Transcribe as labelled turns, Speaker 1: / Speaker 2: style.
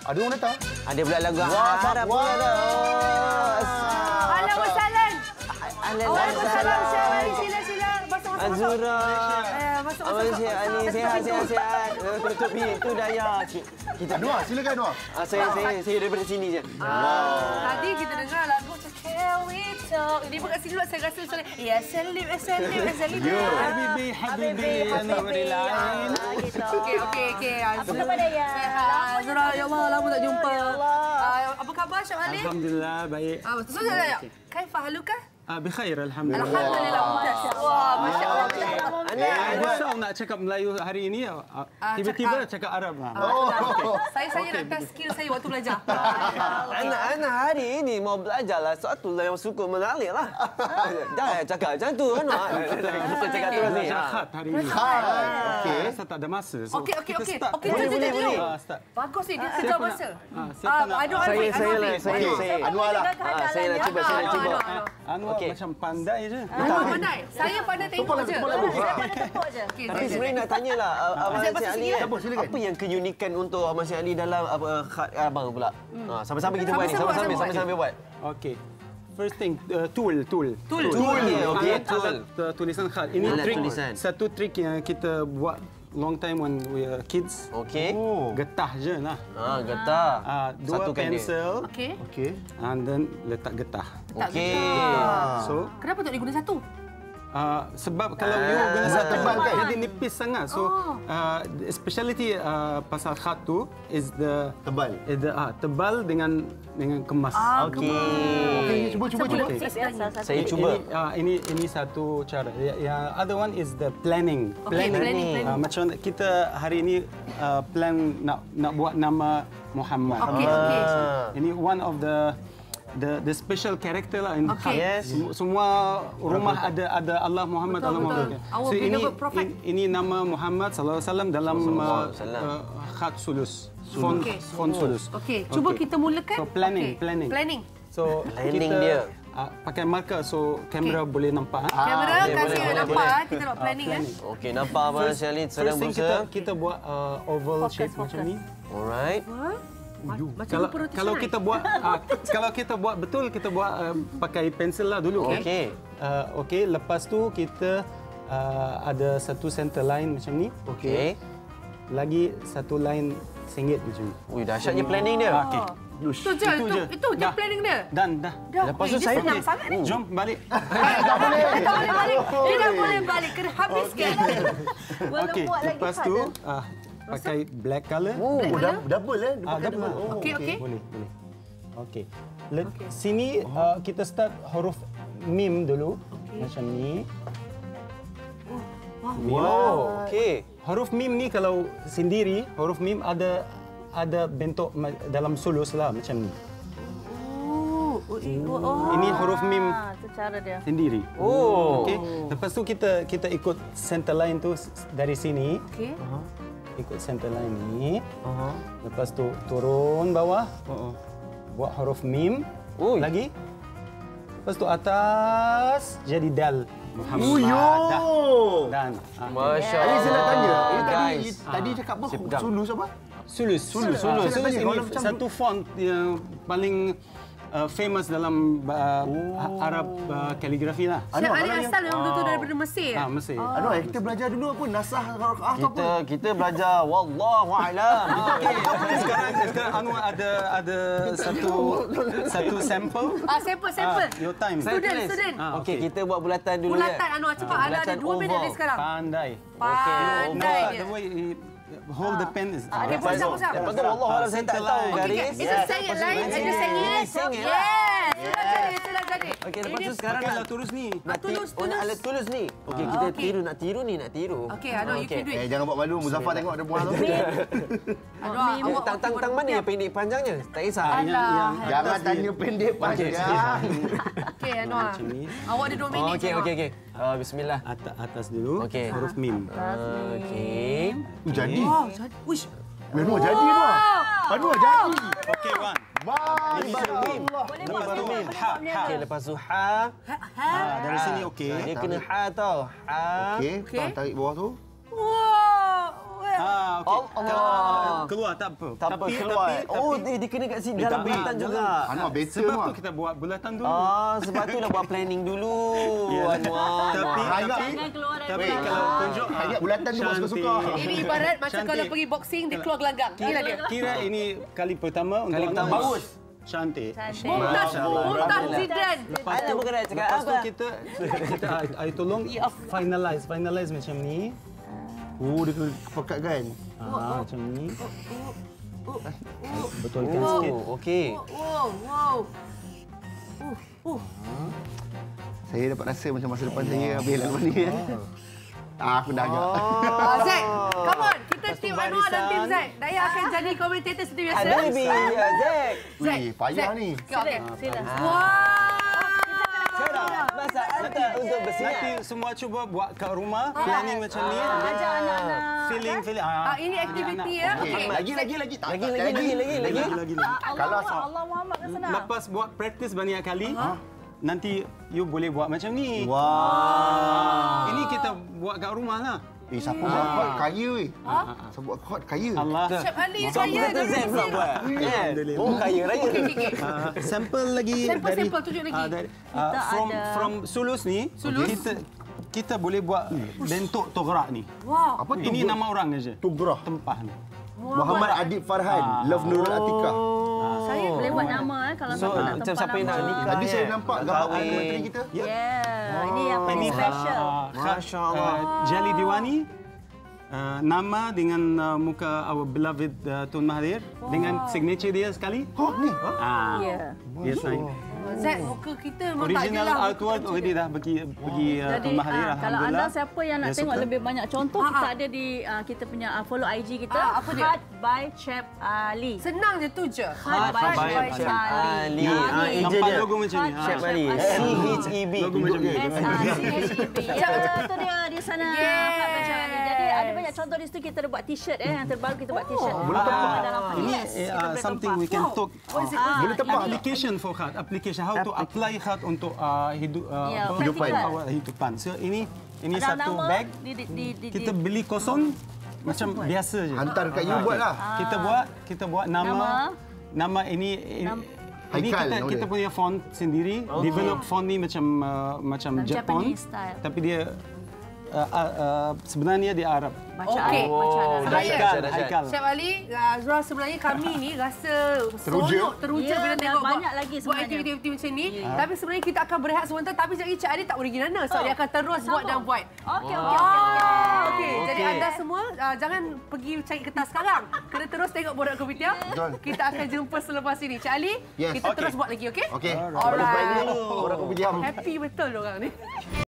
Speaker 1: Ada orang datang.
Speaker 2: Ada pula lagu harap pula dah.
Speaker 3: Ahlan wa sahlan.
Speaker 2: Waalaikumsalam.
Speaker 3: Sila. Masuk.
Speaker 2: Azura.
Speaker 3: Masuk.
Speaker 2: Ali, sihat. Tutup pintu Daya. Kita
Speaker 1: Anwar, silakan Anwar.
Speaker 2: Saya daripada sini je.
Speaker 3: Tadi kita dengar lagu Can We Talk. Ini bukan sini saya rasa soalnya ya Salim.
Speaker 4: Habibi, Nuril Ain.
Speaker 3: Okey.
Speaker 5: Apa khabar Daya?
Speaker 3: Azura, ya Allah, lama tak jumpa. Apa khabar Syah Ali?
Speaker 4: Alhamdulillah, baik.
Speaker 3: Betul Daya. Kaifa haluka?
Speaker 4: Bikhair, Alhamdulillah.
Speaker 3: Alhamdulillah. Wah, Masya Allah.
Speaker 4: Besar nak cakap Melayu hari ini, tiba-tiba cakap Arab.
Speaker 3: Saya nak test skill saya waktu belajar.
Speaker 2: Anak hari ini mau belajarlah satu yang suka mengalir lah. Jangan cakap macam tu kan. Kita cakap terus ni.
Speaker 4: Khat hari ini.
Speaker 1: Okey.
Speaker 4: Saya tak ada masa.
Speaker 3: Okey.
Speaker 2: Boleh.
Speaker 3: Bagus ni, dia kejar masa.
Speaker 1: Saya. Anwar lah.
Speaker 2: Saya nak cuba.
Speaker 4: Anwar macam pandai je.
Speaker 3: Pandai. Saya pandai tengok je.
Speaker 5: Saya pandai tepuk je.
Speaker 2: Tapi sebenarnya nak tanyalah Abang Syed Ali, apa yang keunikan untuk Abang Syed Ali dalam khat abang pula? Sama-sama kita buat ni, sama-sama buat.
Speaker 4: Okey. First thing, tool.
Speaker 2: Okey, tool.
Speaker 4: Tulisan khat. Ini
Speaker 2: Alat
Speaker 4: trik,
Speaker 2: tulisan.
Speaker 4: satu trik yang kita buat long time when we are kids.
Speaker 2: Okey.
Speaker 4: Getah je lah.
Speaker 2: Getah.
Speaker 4: Dua
Speaker 2: Satukan dia.
Speaker 4: pensel.
Speaker 3: Okey.
Speaker 4: And then letak getah.
Speaker 2: Okey.
Speaker 4: So,
Speaker 3: Kenapa tak diguna satu?
Speaker 4: sebab kalau you guna satu
Speaker 1: tebal kan?
Speaker 4: jadi nipis sangat. So, speciality pasal khat tu is the
Speaker 1: Tebal.
Speaker 4: tebal dengan kemas.
Speaker 1: Okey, cuba.
Speaker 2: Saya cuba.
Speaker 4: Ini satu cara. Yang other one is the planning.
Speaker 3: Planning.
Speaker 4: Macam kita hari ini plan nak buat nama Muhammad.
Speaker 3: Okey.
Speaker 4: Ini one of the special character lah in khat.
Speaker 2: Yes.
Speaker 4: Semua rumah ada Allah Muhammad.
Speaker 3: Betul.
Speaker 4: So ini nama Muhammad sallallahu alaihi wasallam dalam khat sulus. Font sulus.
Speaker 3: Okey, cuba kita mulakan.
Speaker 4: So planning. So
Speaker 2: Planning
Speaker 4: kita
Speaker 2: dia.
Speaker 4: pakai marker so kamera boleh nampak.
Speaker 3: Kamera kasih
Speaker 2: boleh.
Speaker 3: nampak kita nak planning kan.
Speaker 2: Okey, nampak Abang Syed Ali sedang
Speaker 4: First thing
Speaker 2: berusaha.
Speaker 4: kita buat oval shape macam ni.
Speaker 2: Alright.
Speaker 4: Kalau kita buat betul, kita buat pakai pensel lah dulu. Okey. Lepas tu kita ada satu center line macam ni.
Speaker 2: Okey.
Speaker 4: Lagi satu line singgit macam ni.
Speaker 2: Ui, dahsyatnya planning dia.
Speaker 4: Okey.
Speaker 3: Itu je planning dia.
Speaker 4: Dah.
Speaker 2: Lepas tu saya
Speaker 3: senang sangat ni.
Speaker 4: Jom balik.
Speaker 3: Tak boleh balik. Dia dah boleh balik. Kena habiskan.
Speaker 4: Okey. Lepas tu pakai black color.
Speaker 1: Double double.
Speaker 3: Okey.
Speaker 4: Boleh. Okey. Sini kita start huruf mim dulu. Macam ni.
Speaker 2: Wow. Okey.
Speaker 4: Huruf mim ni kalau sendiri, huruf mim ada bentuk dalam sulus lah macam ni. Ini huruf mim
Speaker 5: Itu cara dia.
Speaker 4: sendiri. Okey. Lepas tu kita ikut center line tu dari sini.
Speaker 3: Okey.
Speaker 4: Ikut center line ni. Lepas tu turun bawah. Buat huruf mim. Lagi. Lepas tu atas jadi dal. Muhammad. Dan
Speaker 2: Masya
Speaker 1: Ali,
Speaker 2: Allah.
Speaker 1: saya nak tanya.
Speaker 2: Guys.
Speaker 1: Tadi cakap apa? Sulus apa?
Speaker 4: Sulus. Sulus ini satu font yang paling famous dalam Arab kaligrafi lah.
Speaker 3: Syed Ali asal memang betul daripada Mesir.
Speaker 4: Mesir.
Speaker 1: Anwar, kita belajar dulu apa? Nasah Al-Quran apa?
Speaker 2: Kita belajar wallahu a'lam.
Speaker 4: Sekarang Anwar ada satu sampel.
Speaker 3: Sampel.
Speaker 4: Your time.
Speaker 3: Student.
Speaker 2: Okey, kita buat bulatan dulu ya.
Speaker 3: Bulatan Anwar cepat. Ada 2 minit dari sekarang.
Speaker 4: Pandai.
Speaker 3: Pandai dia.
Speaker 4: The way he hold the pen is.
Speaker 3: Dia pusing.
Speaker 2: Lepas tu wallahu a'lam saya tak tahu garis.
Speaker 3: Itu sengit lain. Ada sengit. Yes. Sudah jadi.
Speaker 2: Okey, lepas tu sekarang nak
Speaker 4: tulis ni.
Speaker 3: Tulis.
Speaker 2: nak alat tulis ni. Okey, kita tiru nak tiru.
Speaker 3: Okey, Anwar, you can do it.
Speaker 1: Jangan buat malu. Muzaffar tengok ada buah tu.
Speaker 3: Anwar,
Speaker 2: Tang mana yang pendek panjangnya? Tak kisah.
Speaker 1: Jangan tanya pendek panjang.
Speaker 3: Okey, Anwar. Awak ada 2 minit.
Speaker 2: Okey. Bismillah.
Speaker 4: Atas dulu.
Speaker 2: Okey.
Speaker 4: Huruf mim.
Speaker 2: Okey.
Speaker 1: Jadi.
Speaker 3: Wish.
Speaker 1: Anwar jadi Anwar. Anwar jadi.
Speaker 4: Okey, one.
Speaker 2: Ini baru mim. Ini baru mim. Ha. Okey, lepas tu ha.
Speaker 4: Dari sini okey.
Speaker 2: Dia kena ha tau. Ha.
Speaker 1: Okey, tarik bawah tu.
Speaker 3: Wow.
Speaker 2: Oh,
Speaker 4: Keluar tak apa.
Speaker 2: tak apa, keluar. Oh, dia kena kat sini dalam bulatan juga.
Speaker 1: Anwar better
Speaker 4: Sebab
Speaker 1: Anwar.
Speaker 4: tu kita buat bulatan dulu.
Speaker 2: Sebab tu lah buat planning dulu. Anwar.
Speaker 4: Tapi
Speaker 5: Jangan keluar dari
Speaker 4: tapi
Speaker 5: bulatan.
Speaker 4: kalau tunjuk
Speaker 1: Ingat bulatan tu buat suka-suka.
Speaker 3: Ini ibarat macam
Speaker 4: Cantik.
Speaker 3: kalau pergi boxing, dia keluar gelanggang. Inilah dia.
Speaker 4: kira ini kali pertama untuk
Speaker 2: Kali pertama.
Speaker 4: Anwar.
Speaker 2: Bagus.
Speaker 4: Cantik.
Speaker 3: Mumtaz, Mumtaz Zidane.
Speaker 4: Lepas
Speaker 2: Alah,
Speaker 4: tu,
Speaker 2: bukan nak cakap
Speaker 4: lepas tu
Speaker 2: apa.
Speaker 4: kita I tolong finalize macam ni.
Speaker 1: Oh, dia kena pekat kan.
Speaker 4: Macam ni. Betulkan sikit.
Speaker 2: Okey.
Speaker 3: Wow.
Speaker 1: Saya dapat rasa macam masa depan saya habis laluan ni. Aku dah agak.
Speaker 3: Zack, come on. Kita tim Anwar dan tim
Speaker 4: barisan.
Speaker 3: Zack. Daya akan jadi komentator seperti biasa.
Speaker 2: Ada lebih. Ya, Zack.
Speaker 3: Zack,
Speaker 1: Wih, payah
Speaker 3: Zack.
Speaker 1: ni.
Speaker 3: Okey.
Speaker 5: Sila.
Speaker 2: Sekarang masa anda untuk bersiap.
Speaker 4: Nanti semua cuba buat kat rumah, planning macam ni.
Speaker 5: Ajak anak-anak.
Speaker 4: Feeling.
Speaker 3: Ini aktiviti ya. Okey.
Speaker 1: Lagi. Tak,
Speaker 2: Lagi.
Speaker 1: Kalau
Speaker 5: Allah Muhammad kan senang.
Speaker 4: Lepas buat praktis banyak kali, nanti you boleh buat macam ni.
Speaker 1: Wah.
Speaker 4: Ini kita buat kat rumah lah.
Speaker 1: Siapa buat kaya weh? Siapa buat kot kaya?
Speaker 4: Allah.
Speaker 3: Chef Ali
Speaker 2: So,
Speaker 3: saya
Speaker 2: kata Zack pula buat.
Speaker 4: Alhamdulillah.
Speaker 2: Oh, kaya raya.
Speaker 3: Okey.
Speaker 4: Sampel lagi
Speaker 3: Sampel, tunjuk lagi.
Speaker 4: from Sulus ni, kita boleh buat bentuk tograk ni.
Speaker 3: Wow.
Speaker 1: Apa tu?
Speaker 4: Ini nama orang aja.
Speaker 1: Tugrah.
Speaker 4: Tempah ni.
Speaker 1: Muhammad Adib Farhan, Love Nurul Atika.
Speaker 3: Saya
Speaker 5: Boleh buat nama kalau
Speaker 2: So,
Speaker 5: siapa nak
Speaker 2: macam
Speaker 5: tempat
Speaker 2: siapa yang nak
Speaker 5: nama.
Speaker 2: nikah.
Speaker 1: Tadi saya nampak gambar
Speaker 2: Kahwin.
Speaker 1: dokumentari kita.
Speaker 5: Yeah, ini yang paling
Speaker 4: Ini
Speaker 5: special.
Speaker 2: Masya Allah.
Speaker 4: Jelly Diwani. Nama dengan muka our beloved Tun Mahathir dengan signature dia sekali.
Speaker 1: Oh, ni.
Speaker 5: Ya.
Speaker 4: Dia sign.
Speaker 3: Zack, muka kita memang tak
Speaker 4: Original
Speaker 3: adalah.
Speaker 4: artwork already dah bagi
Speaker 5: Jadi
Speaker 4: Tun Mahathir,
Speaker 5: kalau
Speaker 4: alhamdulillah.
Speaker 5: anda siapa yang nak
Speaker 4: Dia
Speaker 5: tengok
Speaker 4: suka.
Speaker 5: lebih banyak contoh, kita ada di kita punya follow IG kita.
Speaker 3: Apa dia?
Speaker 5: Heart by Chef Ali.
Speaker 3: Senang je tu je.
Speaker 5: Heart by Chef Ali.
Speaker 2: Ali.
Speaker 4: Nampak
Speaker 2: dia.
Speaker 4: logo macam ni.
Speaker 2: Chef Ali. CHEB.
Speaker 4: Logo macam ni.
Speaker 5: SRCHEB. Ya, itu dia di sana.
Speaker 3: Yes.
Speaker 5: Heart by Chef Ali. Jadi ada banyak contoh di situ. Kita ada buat t-shirt yang terbaru kita buat t-shirt.
Speaker 1: Boleh tebak.
Speaker 4: Ini
Speaker 5: kita boleh
Speaker 4: something
Speaker 5: tempat.
Speaker 4: we can talk.
Speaker 1: Boleh tebak.
Speaker 4: Application for heart. Application how to apply heart untuk hidup
Speaker 5: Ya,
Speaker 4: awal hidupan. So ini
Speaker 5: Ada
Speaker 4: satu
Speaker 5: nama
Speaker 4: bag. Kita
Speaker 5: di
Speaker 4: beli kosong macam biasa je.
Speaker 1: Hantar kat you buat lah.
Speaker 4: Kita buat nama ini
Speaker 1: Haikal, nama
Speaker 4: kita
Speaker 1: dia.
Speaker 4: punya font sendiri. Develop font ni macam Jepun.
Speaker 5: Japanese style.
Speaker 4: Tapi dia sebenarnya dia Arab.
Speaker 3: Okey.
Speaker 4: Haikal.
Speaker 3: Chef Ali, Azra sebenarnya kami ni rasa teruja
Speaker 5: Ya,
Speaker 3: bila
Speaker 5: dan
Speaker 3: tengok
Speaker 5: banyak lagi
Speaker 3: buat
Speaker 5: sebenarnya.
Speaker 3: aktiviti-aktiviti macam ni. Tapi sebenarnya kita akan berehat sebentar. Tapi sekejap lagi Cik Ali tak boleh pergi mana. So dia akan terus buat dan buat.
Speaker 5: Okey.
Speaker 3: Okey, jadi anda semua jangan pergi cari kertas sekarang. Kena terus tengok borak komputer.
Speaker 1: Betul.
Speaker 3: Kita akan jumpa selepas ini. Cik Ali,
Speaker 1: Yes.
Speaker 3: kita terus buat lagi, okey?
Speaker 1: Okey.
Speaker 3: Alright.
Speaker 1: Orang aku berdiam.
Speaker 3: Happy betul orang ni.